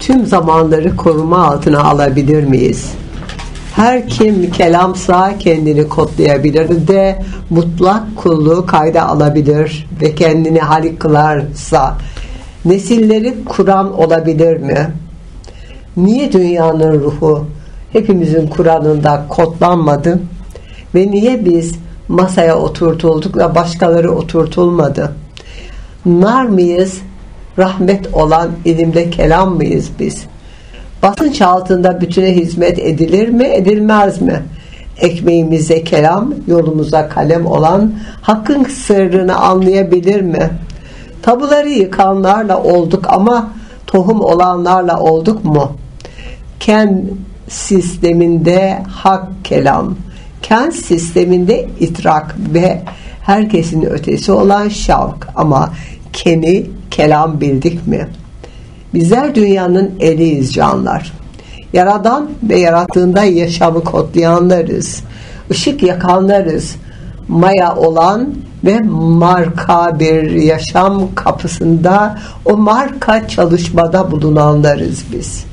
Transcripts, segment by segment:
tüm zamanları koruma altına alabilir miyiz? Her kim kelamsa kendini kodlayabilir de mutlak kulluğu kayda alabilir ve kendini halik kılarsa nesilleri Kur'an olabilir mi? Niye dünyanın ruhu hepimizin Kur'an'ında kodlanmadı ve niye biz masaya oturtulduk da başkaları oturtulmadı? Nar mıyız? Rahmet olan ilimde kelam mıyız biz? Basınç altında bütüne hizmet edilir mi, edilmez mi? Ekmeğimize kelam, yolumuza kalem olan hakkın sırrını anlayabilir mi? Tabuları yıkanlarla olduk ama tohum olanlarla olduk mu? Ken sisteminde hak kelam, ken sisteminde itrak ve herkesin ötesi olan şavk, ama keni kelam bildik mi? Bizler dünyanın eliyiz canlar. Yaradan ve yarattığında yaşamı kodlayanlarız. Işık yakanlarız. Maya olan ve marka bir yaşam kapısında o marka çalışmada bulunanlarız biz.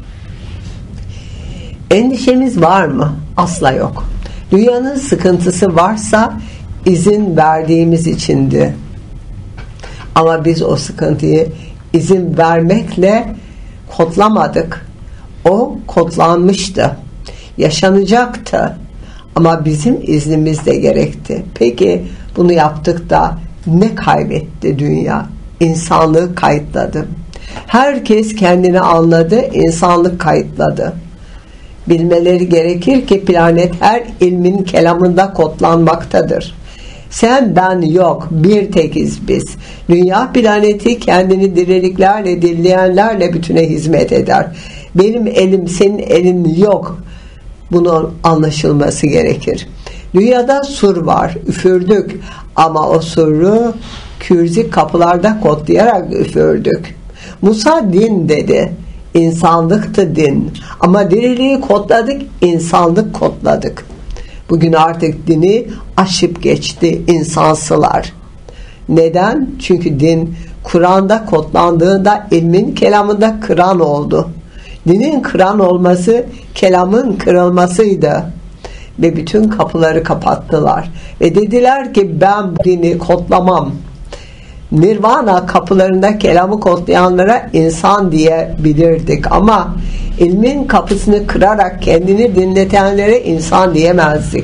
Endişemiz var mı? Asla yok. Dünyanın sıkıntısı varsa izin verdiğimiz içindi. Ama biz o sıkıntıyı izin vermekle kodlamadık. O kodlanmıştı. Yaşanacaktı. Ama bizim iznimiz de gerekti. Peki bunu yaptık da ne kaybetti dünya? İnsanlığı kayıtladı. Herkes kendini anladı, insanlık kayıtladı. Bilmeleri gerekir ki planet her ilmin kelamında kodlanmaktadır. Sen ben yok, bir tekiz biz. Dünya planeti kendini diriliklerle, dinleyenlerle bütüne hizmet eder. Benim elim, senin elin yok. Bunun anlaşılması gerekir. Dünyada sur var, üfürdük. Ama o suru kürzi kapılarda kodlayarak üfürdük. Musa din dedi. İnsanlıktı din. Ama diriliği kodladık, insanlık kodladık. Bugün artık dini aşıp geçti insansılar. Neden? Çünkü din Kur'an'da kodlandığında ilmin kelamında kıran oldu. Dinin kıran olması kelamın kırılmasıydı. Ve bütün kapıları kapattılar. Ve dediler ki ben dini kodlamam. Nirvana kapılarında kelamı kodlayanlara insan diyebilirdik ama ilmin kapısını kırarak kendini dinletenlere insan diyemezdik.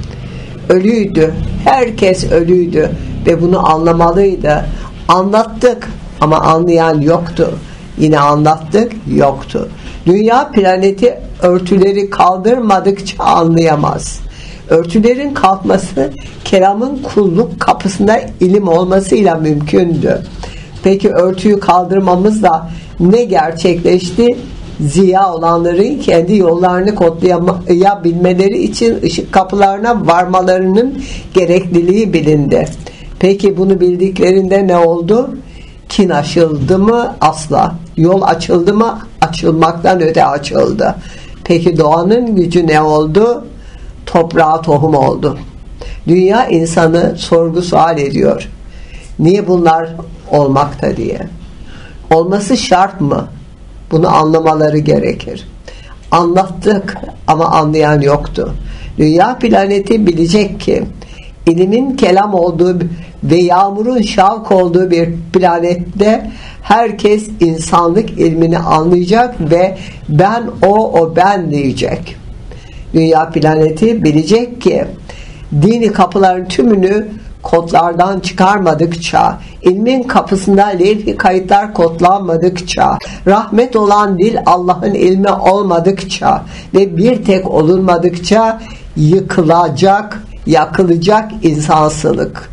Ölüydü. Herkes ölüydü ve bunu anlamalıydı. Anlattık ama anlayan yoktu. Yine anlattık, yoktu. Dünya planeti örtüleri kaldırmadıkça anlayamaz. Örtülerin kalkması kelamın kulluk kapısında ilim olmasıyla mümkündü. Peki örtüyü kaldırmamızla ne gerçekleşti? Ziya olanların kendi yollarını kodlayabilmeleri için ışık kapılarına varmalarının gerekliliği bilindi. Peki bunu bildiklerinde ne oldu? Kin aşıldı mı? Asla. Yol açıldı mı? Açılmaktan öte açıldı. Peki doğanın gücü ne oldu? Toprağa tohum oldu. Dünya insanı sorgu sual ediyor. Niye bunlar olmakta diye. Olması şart mı? Bunu anlamaları gerekir. Anlattık ama anlayan yoktu. Dünya planeti bilecek ki ilimin kelam olduğu ve yağmurun şavk olduğu bir planette herkes insanlık ilmini anlayacak ve ben o ben diyecek. Dünya planeti bilecek ki dini kapıların tümünü kodlardan çıkarmadıkça, ilmin kapısında levh-i kayıtlar kodlanmadıkça, rahmet olan dil Allah'ın ilmi olmadıkça ve bir tek olunmadıkça yıkılacak, yakılacak insansılık.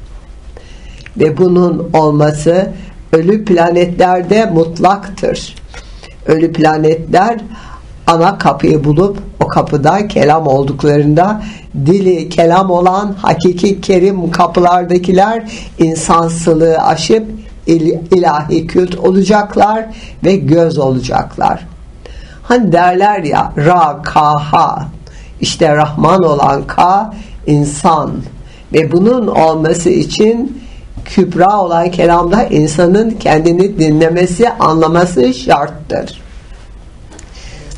Ve bunun olması ölü planetlerde mutlaktır. Ölü planetler ana kapıyı bulup o kapıda kelam olduklarında dili kelam olan hakiki kerim kapılardakiler insansılığı aşıp ilahi kült olacaklar ve göz olacaklar. Hani derler ya Ra, Ka, Ha, işte Rahman olan Ka insan ve bunun olması için kübra olan kelamda insanın kendini dinlemesi, anlaması şarttır.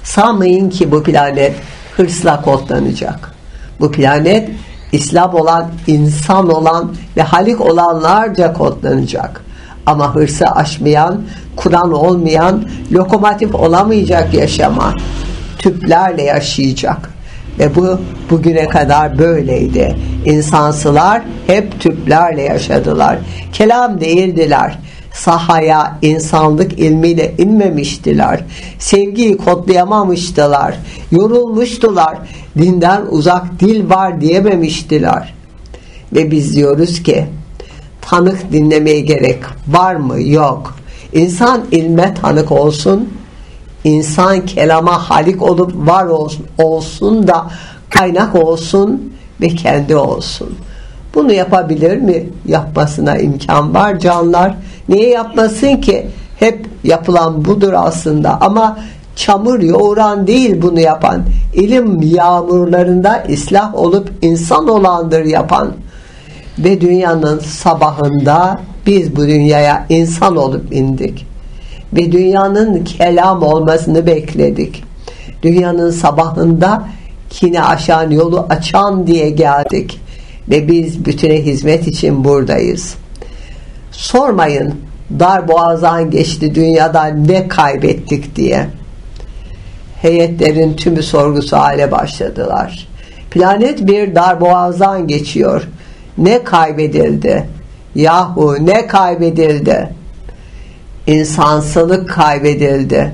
Sanmayın ki bu planet hırsla kodlanacak. Bu planet İslam olan, insan olan ve Halik olanlarca kodlanacak. Ama hırsı aşmayan, Kur'an olmayan, lokomotif olamayacak yaşama, tüplerle yaşayacak. Ve bu bugüne kadar böyleydi. İnsansılar hep tüplerle yaşadılar. Kelam değildiler. Sahaya insanlık ilmiyle inmemiştiler. Sevgiyi kodlayamamıştılar. Yorulmuştular. Dinden uzak dil var diyememiştiler. Ve biz diyoruz ki tanık dinlemeye gerek var mı? Yok. İnsan ilme tanık olsun. İnsan kelama halik olup var olsun da kaynak olsun ve kendi olsun. Bunu yapabilir mi? Yapmasına imkan var canlar. Niye yapmasın ki? Hep yapılan budur aslında. Ama çamur yoğuran değil bunu yapan. İlim yağmurlarında ıslah olup insan olandır yapan. Ve dünyanın sabahında biz bu dünyaya insan olup indik. Ve dünyanın kelam olmasını bekledik. Dünyanın sabahında kine aşan yolu açan diye geldik. Ve biz bütüne hizmet için buradayız. Sormayın darboğazdan geçti dünyada ne kaybettik diye. Heyetlerin tümü sorgusu hale başladılar. Planet bir darboğazdan geçiyor. Ne kaybedildi? Yahu ne kaybedildi? İnsansılık kaybedildi.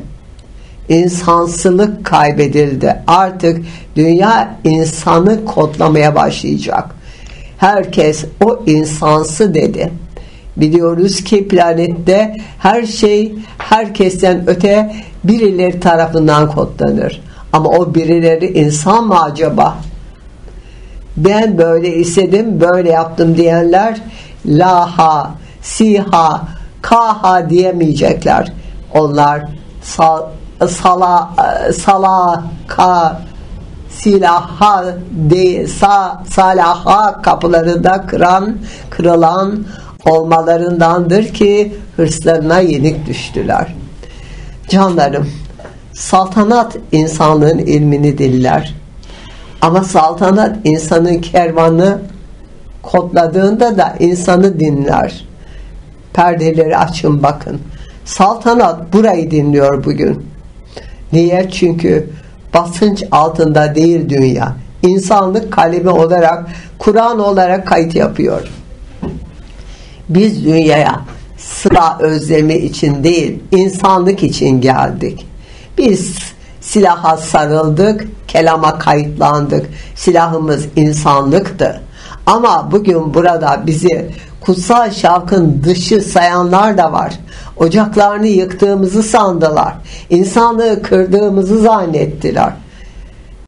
İnsansılık kaybedildi. Artık dünya insanı kodlamaya başlayacak. Herkes o insansı dedi. Biliyoruz ki planette her şey herkesten öte birileri tarafından kodlanır. Ama o birileri insan mı acaba? Ben böyle istedim, böyle yaptım diyenler laha, siha, kaha diyemeyecekler. Onlar salaka, silaha değil, salaha kapılarında kırılan olmalarındandır ki hırslarına yenik düştüler. Canlarım, saltanat insanlığın ilmini diller. Ama saltanat insanın kervanı kodladığında da insanı dinler. Perdeleri açın bakın. Saltanat burayı dinliyor bugün. Niye? Çünkü basınç altında değil dünya. İnsanlık kalemi olarak, Kur'an olarak kayıt yapıyor. Biz dünyaya sıra özlemi için değil, insanlık için geldik. Biz silaha sarıldık, kelama kayıtlandık. Silahımız insanlıktı. Ama bugün burada bizi kutsal şavkın dışı sayanlar da var. Ocaklarını yıktığımızı sandılar. İnsanlığı kırdığımızı zannettiler.